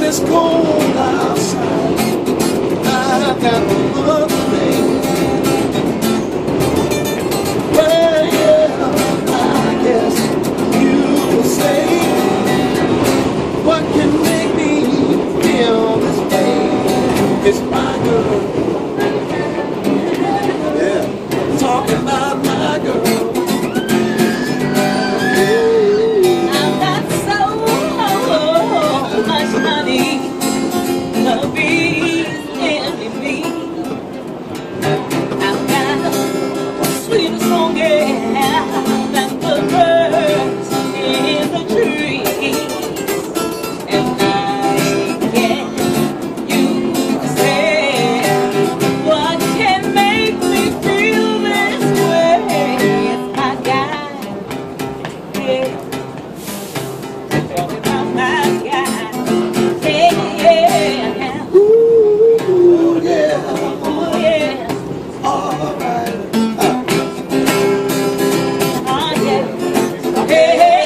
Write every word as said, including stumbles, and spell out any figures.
it's cold outside, I've got one thing. Well, yeah, I guess you will say, what can make me feel this way? It's my girl. Yeah, talking about my girl. I've got so much money, love is in me. I've got the sweetest song, yeah, than the birds in the trees. And I get you to say, what can make me feel this way? It's my guy, yeah. Talking about my guy, yeah. Ooh, yeah. Oh, yeah. All right. Oh, yeah. Hey, hey.